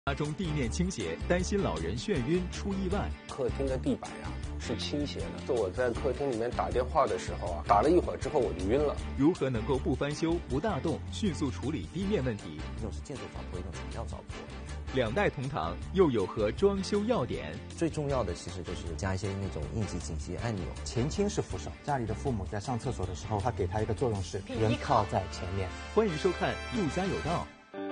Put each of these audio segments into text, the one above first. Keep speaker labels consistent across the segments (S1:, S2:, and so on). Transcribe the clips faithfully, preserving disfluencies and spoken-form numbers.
S1: 家中地面倾斜，担心老人眩晕出意外。
S2: 客厅的地板呀是倾斜的，是我在客厅里面打电话的时候啊，打了一会儿之后我就晕了。
S1: 如何能够不翻修、不大动，迅速处理地面问题？
S3: 一种是建筑糟粕，一种是材料糟粕。
S1: 两代同堂又有何装修要点？
S3: 最重要的其实就是加一些那种应急紧急按钮。
S4: 前倾式扶手，家里的父母在上厕所的时候，他给他一个作用是人靠在前面。
S1: 欢迎收看《陆家有道》。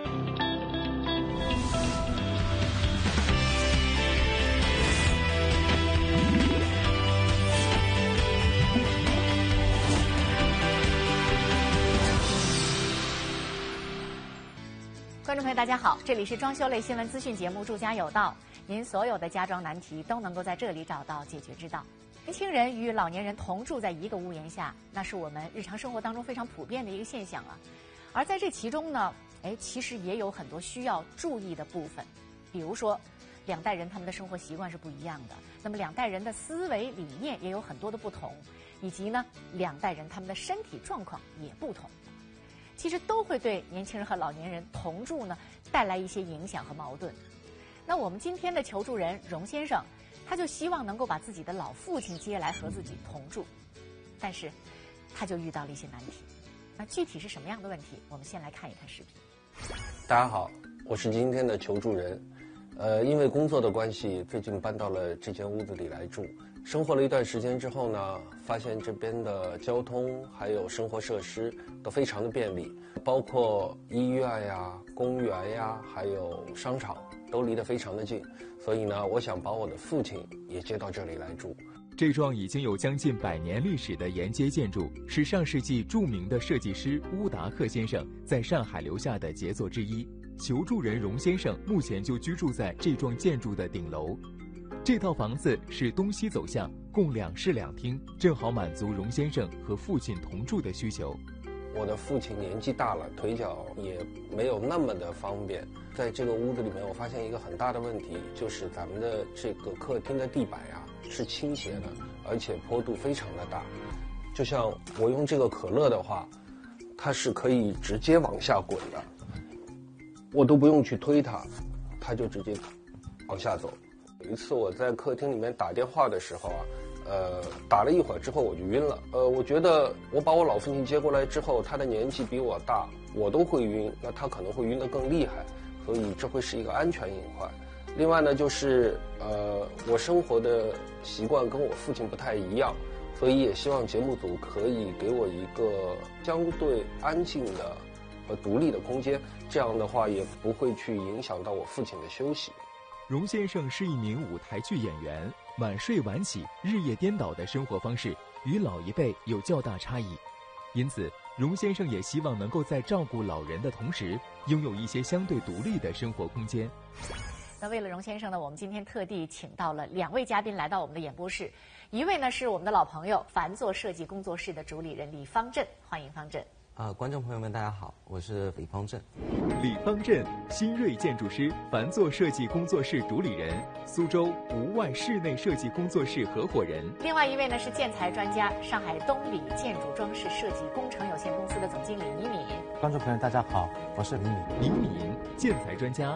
S5: 观众朋友，大家好，这里是装修类新闻资讯节目《住家有道》，您所有的家装难题都能够在这里找到解决之道。年轻人与老年人同住在一个屋檐下，那是我们日常生活当中非常普遍的一个现象啊。而在这其中呢，哎，其实也有很多需要注意的部分，比如说，两代人他们的生活习惯是不一样的，那么两代人的思维理念也有很多的不同，以及呢，两代人他们的身体状况也不同。其实都会对年轻人和老年人同住呢带来一些影响和矛盾。那我们今天的求助人荣先生，他就希望能够把自己的老父亲接来和自己同住，但是他就遇到了一些难题。那具体是什么样的问题？我们先来看一看视频。
S2: 大家好，我是今天的求助人。呃，因为工作的关系，最近搬到了这间屋子里来住。生活了一段时间之后呢，发现这边的交通还有生活设施都非常的便利，包括医院呀、公园呀，还有商场都离得非常的近。所以呢，我想把我的父亲也接到这里来住。
S1: 这幢已经有将近百年历史的沿街建筑，是上世纪著名的设计师乌达克先生在上海留下的杰作之一。求助人荣先生目前就居住在这幢建筑的顶楼。这套房子是东西走向，共两室两厅，正好满足荣先生和父亲同住的需求。
S2: 我的父亲年纪大了，腿脚也没有那么的方便。在这个屋子里面，我发现一个很大的问题，就是咱们的这个客厅的地板呀是倾斜的，而且坡度非常的大。就像我用这个可乐的话，它是可以直接往下滚的，我都不用去推它，它就直接往下走。有一次我在客厅里面打电话的时候啊，呃，打了一会儿之后我就晕了。呃，我觉得我把我老父亲接过来之后，他的年纪比我大，我都会晕，那他可能会晕得更厉害，所以这会是一个安全隐患。另外呢，就是呃，我生活的习惯跟我父亲不太一样，所以也希望节目组可以给我一个相对安静的和独立的空间，这样的话也不会去影响到我父亲的休息。
S1: 荣先生是一名舞台剧演员，晚睡晚起、日夜颠倒的生活方式与老一辈有较大差异，因此荣先生也希望能够在照顾老人的同时，拥有一些相对独立的生活空间。
S5: 那为了荣先生呢，我们今天特地请到了两位嘉宾来到我们的演播室，一位呢是我们的老朋友凡作设计工作室的主理人李方震，欢迎方震。
S3: 啊、呃，观众朋友们，大家好，我是李方震。
S1: 李方震，新锐建筑师，凡作设计工作室主理人，苏州无外室内设计工作室合伙人。
S5: 另外一位呢是建材专家，上海东里建筑装饰设计工程有限公司的总经理倪敏。
S4: 观众朋友，大家好，我是倪敏。
S1: 倪敏，建材专家。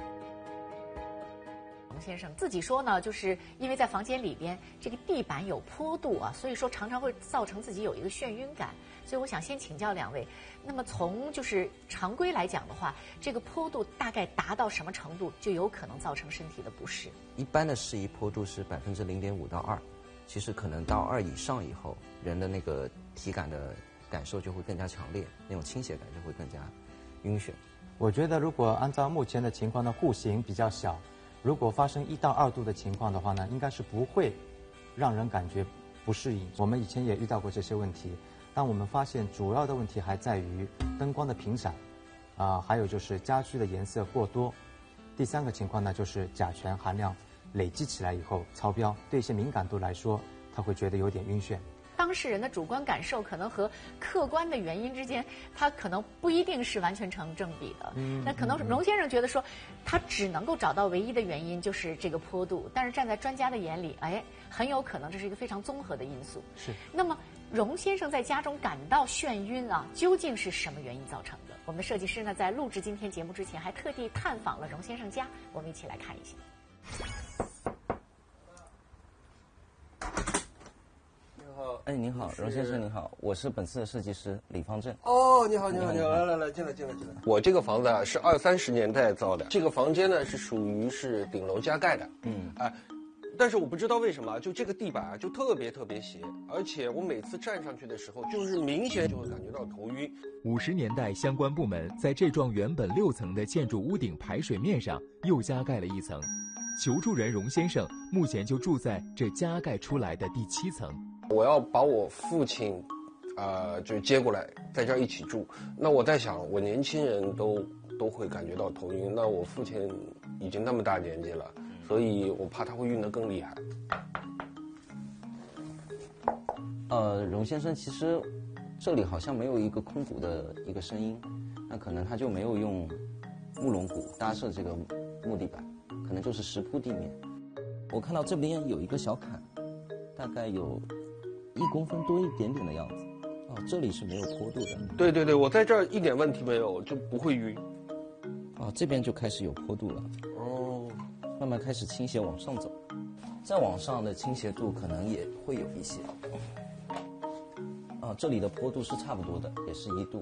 S5: 荣先生自己说呢，就是因为在房间里边这个地板有坡度啊，所以说常常会造成自己有一个眩晕感。所以我想先请教两位，那么从就是常规来讲的话，这个坡度大概达到什么程度就有可能造成身体的不适？
S3: 一般的适宜坡度是百分之零点五到二，其实可能到二以上以后，人的那个体感的感受就会更加强烈，那种倾斜感就会更加晕眩。
S4: 我觉得如果按照目前的情况呢，户型比较小，如果发生一到二度的情况的话呢，应该是不会让人感觉不适应。我们以前也遇到过这些问题。但我们发现主要的问题还在于灯光的频闪，啊、呃，还有就是家居的颜色过多。第三个情况呢，就是甲醛含量累积起来以后超标，对一些敏感度来说，他会觉得有点晕眩。
S5: 当事人的主观感受可能和客观的原因之间，它可能不一定是完全成正比的。嗯，那可能荣先生觉得说，他只能够找到唯一的原因就是这个坡度，但是站在专家的眼里，哎，很有可能这是一个非常综合的因素。
S4: 是。
S5: 那么荣先生在家中感到眩晕啊，究竟是什么原因造成的？我们的设计师呢，在录制今天节目之前，还特地探访了荣先生家，我们一起来看一下。
S2: 你好，
S3: 哎，您好，荣先生，您好，我是本次的设计师李方正。
S2: 哦，你好，你好，你好，来来来，进来，进来，进来。我这个房子啊是二三十年代造的，这个房间呢是属于是顶楼加盖的，嗯，啊、呃，但是我不知道为什么，就这个地板啊就特别特别斜，而且我每次站上去的时候，就是明显就会感觉到头晕。
S1: 五十年代，相关部门在这幢原本六层的建筑屋顶排水面上又加盖了一层。求助人荣先生目前就住在这加盖出来的第七层。
S2: 我要把我父亲，呃，就接过来，在这儿一起住。那我在想，我年轻人都都会感觉到头晕，那我父亲已经那么大年纪了，所以我怕他会晕得更厉害。
S3: 呃，荣先生，其实这里好像没有一个空鼓的一个声音，那可能他就没有用木龙骨搭设这个木地板，可能就是石铺地面。我看到这边有一个小坎，大概有一公分多一点点的样子。哦，这里是没有坡度的。
S2: 对对对，我在这儿一点问题没有，就不会晕。
S3: 哦，这边就开始有坡度了。
S2: 哦，
S3: 慢慢开始倾斜往上走，再往上的倾斜度可能也会有一些。哦，这里的坡度是差不多的，也是一度。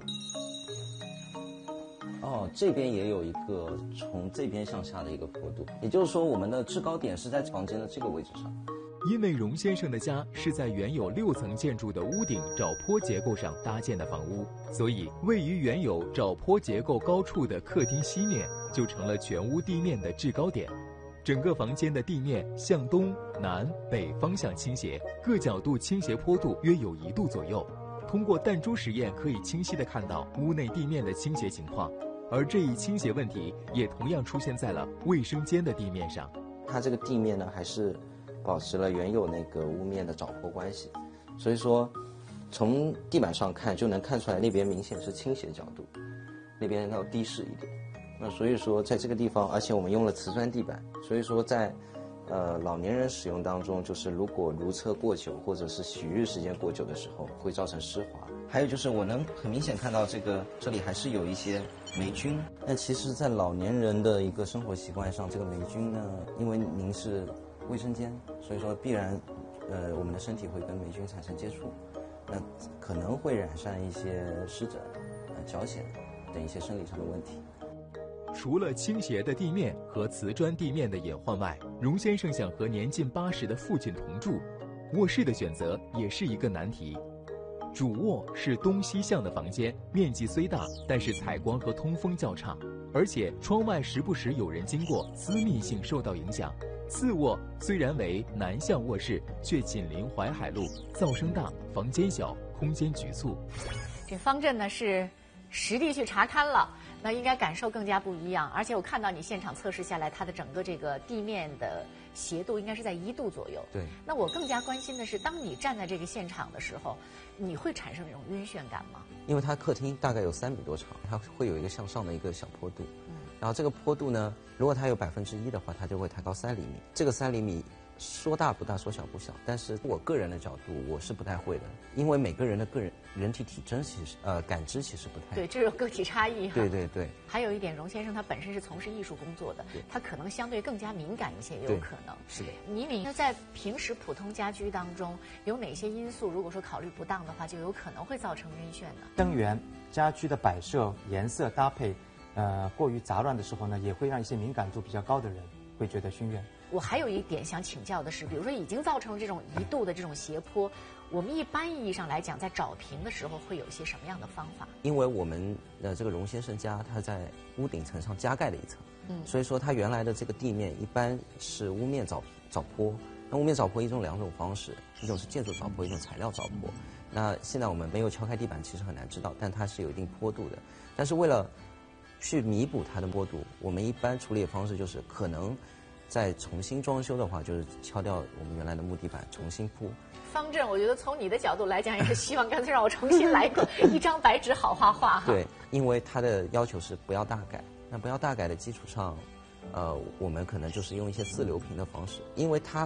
S3: 哦，这边也有一个从这边向下的一个坡度，也就是说我们的制高点是在房间的这个位置上。
S1: 因为荣先生的家是在原有六层建筑的屋顶找坡结构上搭建的房屋，所以位于原有找坡结构高处的客厅西面就成了全屋地面的制高点。整个房间的地面向东南北方向倾斜，各角度倾斜坡度约有一度左右。通过弹珠实验可以清晰地看到屋内地面的倾斜情况，而这一倾斜问题也同样出现在了卫生间的地面上。
S3: 它这个地面呢，还是保持了原有那个屋面的找坡关系，所以说从地板上看就能看出来那边明显是倾斜角度，那边要低视一点。那所以说在这个地方，而且我们用了瓷砖地板，所以说在呃老年人使用当中，就是如果如厕过久或者是洗浴时间过久的时候，会造成湿滑。还有就是我能很明显看到这个这里还是有一些霉菌。那其实在老年人的一个生活习惯上，这个霉菌呢，因为您是卫生间，所以说必然呃我们的身体会跟霉菌产生接触，那可能会染上一些湿疹、呃脚癣等一些生理上的问题。
S1: 除了倾斜的地面和瓷砖地面的演换外，荣先生想和年近八十的父亲同住，卧室的选择也是一个难题。主卧是东西向的房间，面积虽大，但是采光和通风较差，而且窗外时不时有人经过，私密性受到影响。次卧虽然为南向卧室，却紧邻淮海路，噪声大，房间小，空间局促。
S5: 这方阵呢是实地去查勘了，那应该感受更加不一样。而且我看到你现场测试下来，它的整个这个地面的斜度应该是在一度左右。
S3: 对。那
S5: 我更加关心的是，当你站在这个现场的时候，你会产生这种晕眩感吗？
S3: 因为它客厅大概有三米多长，它会有一个向上的一个小坡度。嗯。然后这个坡度呢，如果它有百分之一的话，它就会抬高三厘米。这个三厘米说大不大，说小不小，但是我个人的角度，我是不太会的，因为每个人的个人人体体征其实呃感知其实不太
S5: 对，这种个体差异哈。
S3: 对对对。
S5: 还有一点，荣先生他本身是从事艺术工作的，他可能相对更加敏感一些，也有可能。
S3: 是的。
S5: 倪敏，那在平时普通家居当中，有哪些因素如果说考虑不当的话，就有可能会造成晕眩呢？
S4: 灯源、家居的摆设、颜色搭配，呃，过于杂乱的时候呢，也会让一些敏感度比较高的人会觉得熏眩。
S5: 我还有一点想请教的是，比如说已经造成这种一度的这种斜坡，我们一般意义上来讲，在找平的时候会有一些什么样的方法？
S3: 因为我们的这个荣先生家，他在屋顶层上加盖了一层，嗯，所以说他原来的这个地面一般是屋面找找坡。那屋面找坡一种两种方式，一种是建筑找坡，一种材料找坡。那现在我们没有敲开地板，其实很难知道，但它是有一定坡度的。但是为了去弥补它的坡度，我们一般处理的方式就是可能再重新装修的话，就是敲掉我们原来的木地板，重新铺。
S5: 方正，我觉得从你的角度来讲，也是希望干脆让我重新来过一张白纸好画画哈。
S3: 对，因为它的要求是不要大改，那不要大改的基础上，呃，我们可能就是用一些自流平的方式，因为它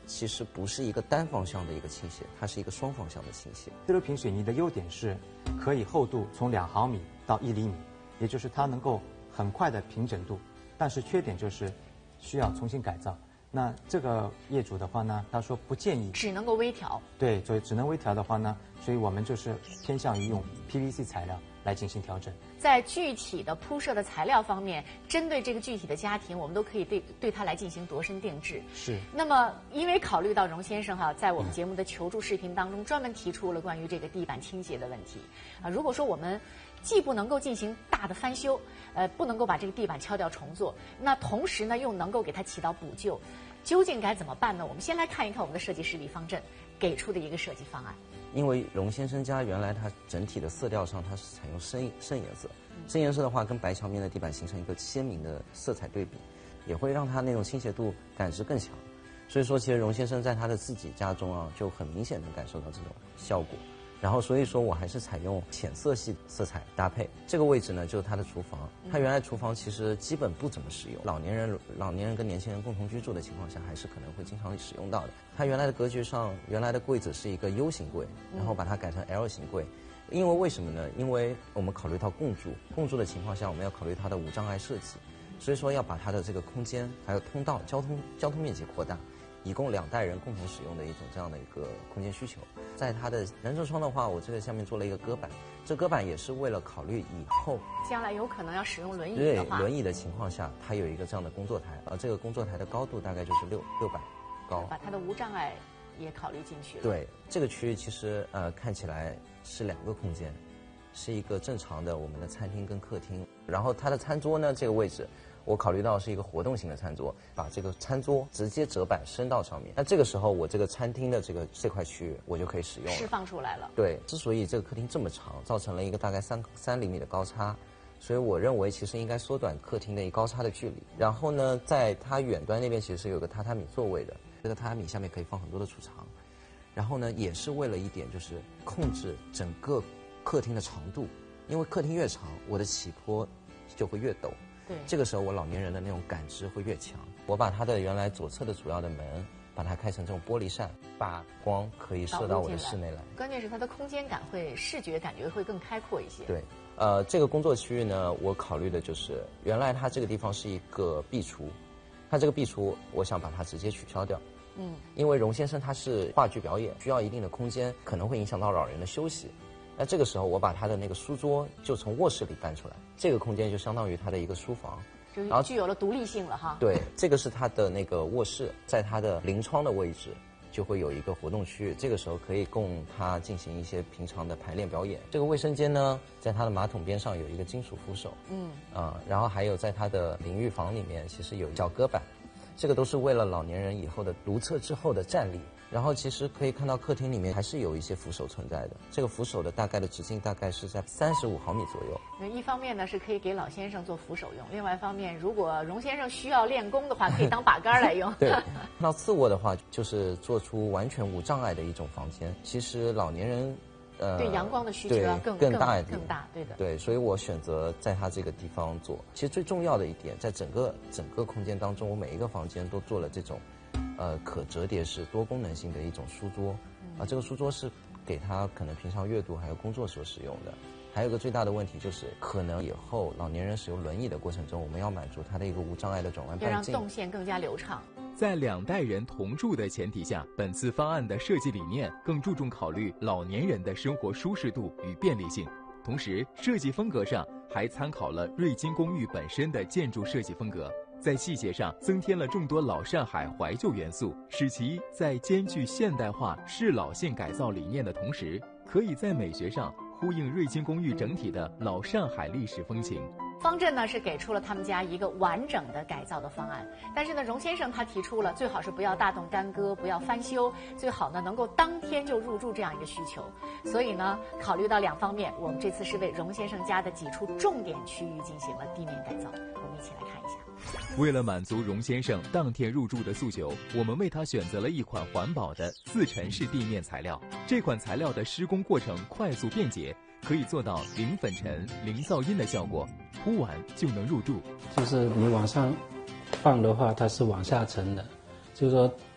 S3: 其实不是一个单方向的一个倾斜，它是一个双方向的倾斜。
S4: 自流平水泥的优点是，可以厚度从两毫米到一厘米，也就是它能够很快的平整度，但是缺点就是需要重新改造。那这个业主的话呢，他说不建议，
S5: 只能够微调。
S4: 对，所以只能微调的话呢，所以我们就是偏向于用 P V C 材料来进行调整。
S5: 在具体的铺设的材料方面，针对这个具体的家庭，我们都可以对对它来进行度身定制。
S4: 是。
S5: 那么，因为考虑到荣先生哈，在我们节目的求助视频当中，专门提出了关于这个地板倾斜的问题啊。如果说我们既不能够进行大的翻修，呃，不能够把这个地板敲掉重做，那同时呢，又能够给它起到补救，究竟该怎么办呢？我们先来看一看我们的设计师李方振给出的一个设计方案。
S3: 因为荣先生家原来它整体的色调上，它是采用深深颜色，深颜色的话跟白墙面的地板形成一个鲜明的色彩对比，也会让它那种倾斜度感知更强。所以说，其实荣先生在他的自己家中啊，就很明显的感受到这种效果。然后，所以说我还是采用浅色系色彩搭配。这个位置呢，就是他的厨房。他原来厨房其实基本不怎么使用，老年人、老年人跟年轻人共同居住的情况下，还是可能会经常使用到的。他原来的格局上，原来的柜子是一个 U 型柜，然后把它改成 L 型柜。因为为什么呢？因为我们考虑到共住，共住的情况下，我们要考虑它的无障碍设计，所以说要把它的这个空间还有通道、交通交通面积扩大。以供两代人共同使用的一种这样的一个空间需求。在它的人车窗的话，我这个下面做了一个隔板，这隔板也是为了考虑以后
S5: 将来有可能要使用轮椅
S3: 对
S5: 的话，
S3: 轮椅的情况下，它有一个这样的工作台，而这个工作台的高度大概就是六六百高，
S5: 把它的无障碍也考虑进去了。
S3: 对，这个区域其实呃看起来是两个空间，是一个正常的我们的餐厅跟客厅，然后它的餐桌呢这个位置。我考虑到是一个活动型的餐桌，把这个餐桌直接折板升到上面。那这个时候，我这个餐厅的这个这块区域，我就可以使用了，
S5: 释放出来了。
S3: 对，之所以这个客厅这么长，造成了一个大概三三厘米的高差，所以我认为其实应该缩短客厅的一高差的距离。然后呢，在它远端那边其实是有个榻榻米座位的，这个榻榻米下面可以放很多的储藏。然后呢，也是为了一点就是控制整个客厅的长度，因为客厅越长，我的起坡就会越陡。
S5: 对，
S3: 这个时候我老年人的那种感知会越强。我把它的原来左侧的主要的门，把它开成这种玻璃扇，把光可以射到我的室内来。
S5: 关键是它的空间感会，视觉感觉会更开阔一些。
S3: 对，呃，这个工作区域呢，我考虑的就是原来它这个地方是一个壁橱，它这个壁橱我想把它直接取消掉。嗯，因为荣先生他是话剧表演，需要一定的空间，可能会影响到老人的休息。那这个时候，我把他的那个书桌就从卧室里搬出来，这个空间就相当于他的一个书房，
S5: 然后具有了独立性了哈。
S3: 对，这个是他的那个卧室，在他的临窗的位置就会有一个活动区域，这个时候可以供他进行一些平常的排练表演。这个卫生间呢，在他的马桶边上有一个金属扶手，嗯啊、呃，然后还有在他的淋浴房里面，其实有小隔板，这个都是为了老年人以后的如厕之后的站立。然后其实可以看到客厅里面还是有一些扶手存在的，这个扶手的大概的直径大概是在三十五毫米左右。
S5: 那一方面呢是可以给老先生做扶手用，另外一方面如果荣先生需要练功的话，可以当把杆来用。
S3: 对，那次卧的话就是做出完全无障碍的一种房间。其实老年人呃
S5: 对阳光的需求要更
S3: 更大一点，
S5: 更大，对的。
S3: 对，所以我选择在他这个地方做。其实最重要的一点，在整个整个空间当中，我每一个房间都做了这种。呃，可折叠式多功能性的一种书桌，啊，这个书桌是给他可能平常阅读还有工作所使用的。还有一个最大的问题就是，可能以后老年人使用轮椅的过程中，我们要满足他的一个无障碍的转弯半径，
S5: 要让动线更加流畅。
S1: 在两代人同住的前提下，本次方案的设计理念更注重考虑老年人的生活舒适度与便利性，同时设计风格上还参考了瑞金公寓本身的建筑设计风格。在细节上增添了众多老上海怀旧元素，使其在兼具现代化适老性改造理念的同时，可以在美学上呼应瑞金公寓整体的老上海历史风情。
S5: 方振呢是给出了他们家一个完整的改造的方案，但是呢，荣先生他提出了最好是不要大动干戈，不要翻修，最好呢能够当天就入住这样一个需求。所以呢，考虑到两方面，我们这次是为荣先生家的几处重点区域进行了地面改造。我们一起来看一下。
S1: 为了满足荣先生当天入住的诉求，我们为他选择了一款环保的自沉式地面材料。这款材料的施工过程快速便捷，可以做到零粉尘、零噪音的效果，铺完就能入住。
S6: 就是你往上放的话，它是往下沉的，就是说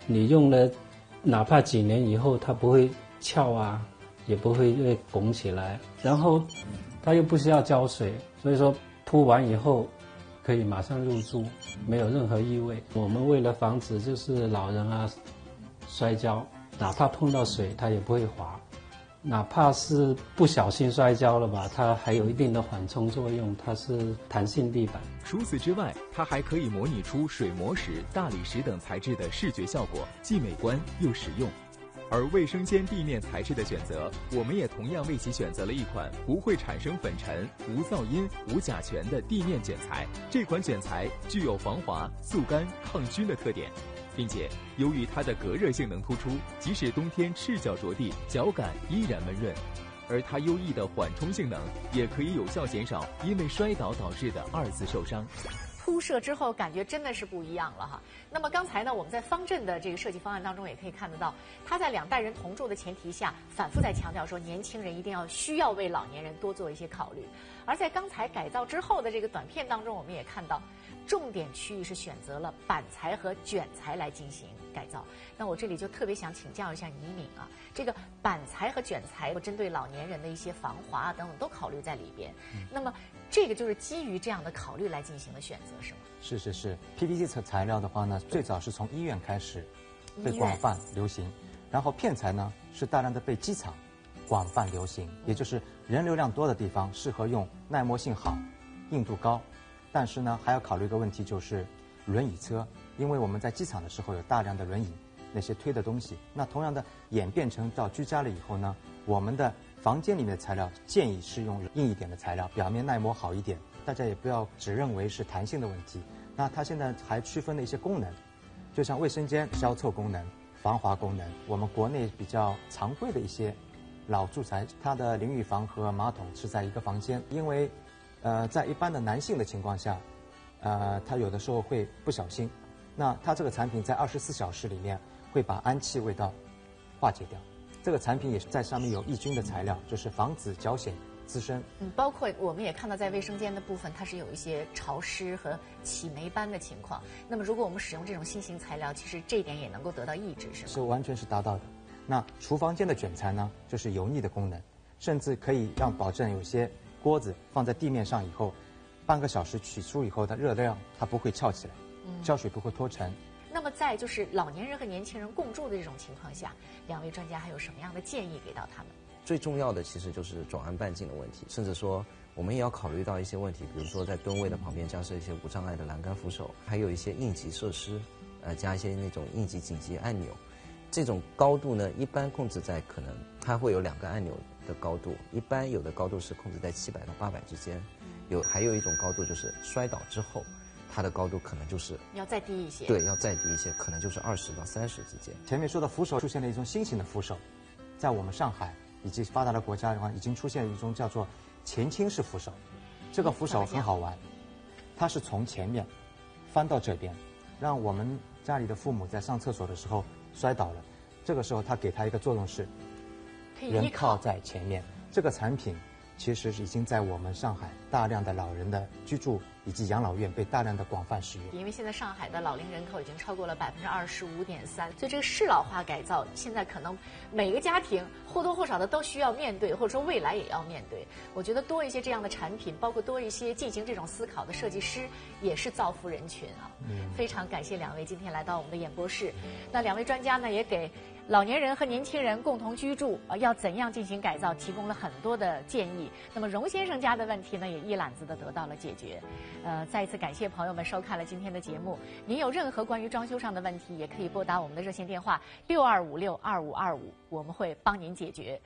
S6: 你用了，哪怕几年以后它不会翘啊，也不会会拱起来，然后它又不需要浇水，所以说铺完以后可以马上入住，没有任何异味。我们为了防止就是老人啊摔跤，哪怕碰到水它也不会滑，哪怕是不小心摔跤了吧，它还有一定的缓冲作用，它是弹性地板。
S1: 除此之外，它还可以模拟出水磨石、大理石等材质的视觉效果，既美观又实用。而卫生间地面材质的选择，我们也同样为其选择了一款不会产生粉尘、无噪音、无甲醛的地面卷材。这款卷材具有防滑、速干、抗菌的特点，并且由于它的隔热性能突出，即使冬天赤脚着地，脚感依然温润。而它优异的缓冲性能，也可以有效减少因为摔倒导致的二次受伤。
S5: 铺设之后感觉真的是不一样了哈。那么刚才呢，我们在方正的这个设计方案当中也可以看得到，他在两代人同住的前提下，反复在强调说，年轻人一定要需要为老年人多做一些考虑。而在刚才改造之后的这个短片当中，我们也看到，重点区域是选择了板材和卷材来进行改造。那我这里就特别想请教一下倪敏啊，这个板材和卷材针对老年人的一些防滑啊等等都考虑在里边。嗯、那么这个就是基于这样的考虑来进行的选择，是吗？
S4: 是是是 ，P V C 材料的话呢，最早是从医院开始被广泛流行，然后片材呢是大量的被机场广泛流行，也就是人流量多的地方适合用耐磨性好、硬度高，但是呢还要考虑一个问题，就是轮椅车，因为我们在机场的时候有大量的轮椅，那些推的东西，那同样的演变成到居家了以后呢，我们的房间里面的材料建议是用硬一点的材料，表面耐磨好一点。大家也不要只认为是弹性的问题，那它现在还区分了一些功能，就像卫生间消臭功能、防滑功能。我们国内比较常规的一些老住宅，它的淋浴房和马桶是在一个房间，因为呃在一般的男性的情况下，呃他有的时候会不小心，那它这个产品在二十四小时里面会把氨气味道化解掉。这个产品也是在上面有抑菌的材料，就是防止脚癣滋生。
S5: 嗯，包括我们也看到在卫生间的部分，它是有一些潮湿和起霉斑的情况。那么如果我们使用这种新型材料，其实这一点也能够得到抑制，是吗？
S4: 是完全是达到的。那厨房间的卷材呢，就是油腻的功能，甚至可以让保证有些锅子放在地面上以后，半个小时取出以后的热量它不会翘起来，嗯、胶水不会脱尘。
S5: 那么在就是老年人和年轻人共住的这种情况下，两位专家还有什么样的建议给到他们？
S3: 最重要的其实就是转弯半径的问题，甚至说我们也要考虑到一些问题，比如说在蹲位的旁边加设一些无障碍的栏杆扶手，还有一些应急设施，呃，加一些那种应急紧急按钮。这种高度呢，一般控制在可能它会有两个按钮的高度，一般有的高度是控制在七百到八百之间，有还有一种高度就是摔倒之后，它的高度可能就是
S5: 要再低一些，
S3: 对，要再低一些，可能就是二十到三十之间。
S4: 前面说的扶手出现了一种新型的扶手，在我们上海以及发达的国家的话，已经出现了一种叫做前倾式扶手。这个扶手很好玩，它是从前面翻到这边，让我们家里的父母在上厕所的时候摔倒了，这个时候它给它一个作用是，人靠在前面。这个产品其实已经在我们上海大量的老人的居住以及养老院被大量的广泛使用。
S5: 因为现在上海的老龄人口已经超过了百分之二十五点三，所以这个适老化改造现在可能每个家庭或多或少的都需要面对，或者说未来也要面对。我觉得多一些这样的产品，包括多一些进行这种思考的设计师，也是造福人群啊。嗯，非常感谢两位今天来到我们的演播室。那两位专家呢，也给老年人和年轻人共同居住啊，要怎样进行改造，提供了很多的建议。那么荣先生家的问题呢，也一揽子的得到了解决。呃，再一次感谢朋友们收看了今天的节目。您有任何关于装修上的问题，也可以拨打我们的热线电话六二五六二五二五，我们会帮您解决。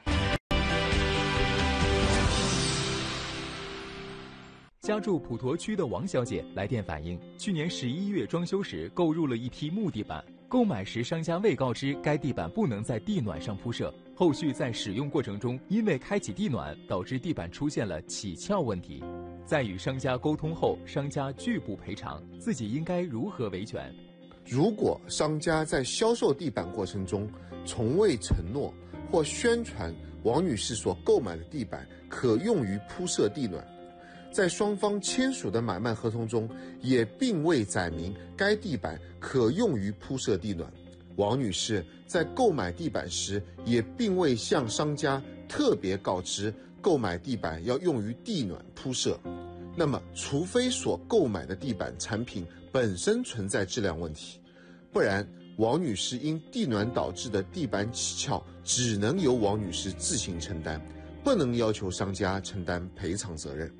S1: 家住普陀区的王小姐来电反映，去年十一月装修时购入了一批木地板，购买时商家未告知该地板不能在地暖上铺设，后续在使用过程中因为开启地暖导致地板出现了起翘问题。在与商家沟通后，商家拒不赔偿，自己应该如何维权？
S7: 如果商家在销售地板过程中从未承诺或宣传王女士所购买的地板可用于铺设地暖，在双方签署的买卖合同中也并未载明该地板可用于铺设地暖， 王女士在购买地板时也并未向商家特别告知购买地板要用于地暖铺设。那么，除非所购买的地板产品本身存在质量问题，不然王女士因地暖导致的地板起翘，只能由王女士自行承担，不能要求商家承担赔偿责任。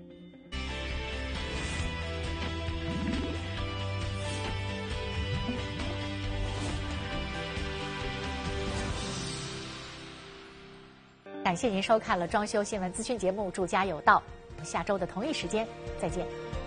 S5: 感谢您收看了装修新闻资讯节目《住家有道》，下周的同一时间再见。